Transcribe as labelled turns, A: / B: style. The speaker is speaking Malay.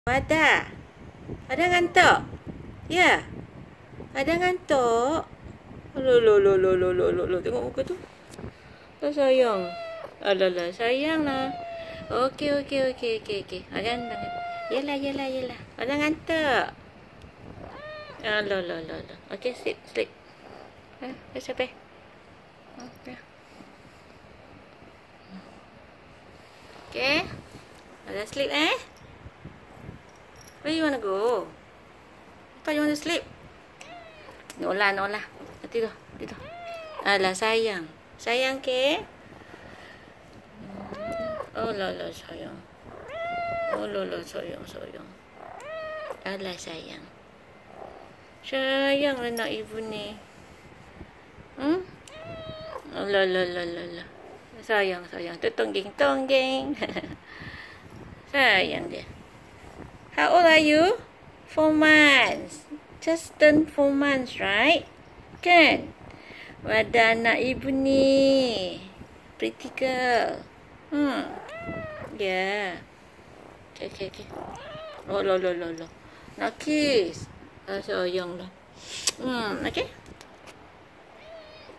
A: Ada. Ada ngantuk? Ya. Ada ngantuk? Lo. Tengok muka tu. Tak sayang. Alah, sayanglah. Okey. Ada. Yelah. Ada ngantuk? Alah. Okey, sleep. Sampai. Okay. Ada sleep Where you wanna go? I thought you want to sleep. No lah. Tidur. Alah, sayang. Sayang ke? Oh lah, sayang. Sayang. Alah, sayang. Sayang anak ibu ni. Alah. Sayang. Tonggeng. Sayang dia. How old are you? 4 months. Just turned 4 months, right? Kan? Wadah anak ibu ni. Pretty girl. Yeah. Okay. Oh, lo. Nak kiss. Sayang lah. Okay.